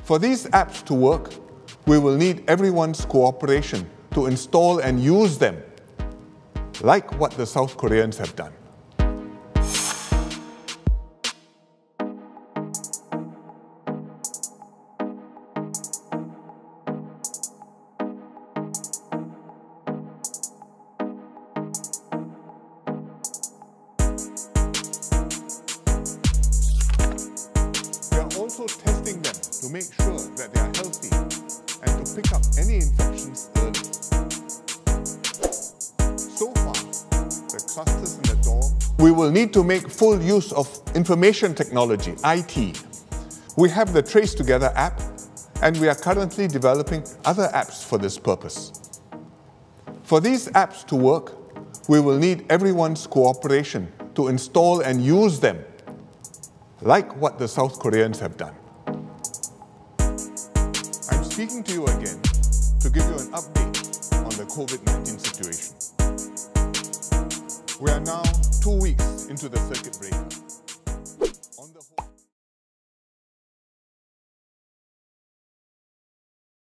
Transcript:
For these apps to work, we will need everyone's cooperation to install and use them, like what the South Koreans have done. We are also testing them to make sure that they are healthy and to pick up any infections early. So far, the clusters in the dorm, we will need to make full use of information technology, IT. We have the Trace Together app, and we are currently developing other apps for this purpose. For these apps to work, we will need everyone's cooperation to install and use them, like what the South Koreans have done. I'm speaking to you again to give you an update on the COVID-19 situation. We are now 2 weeks into the circuit breaker.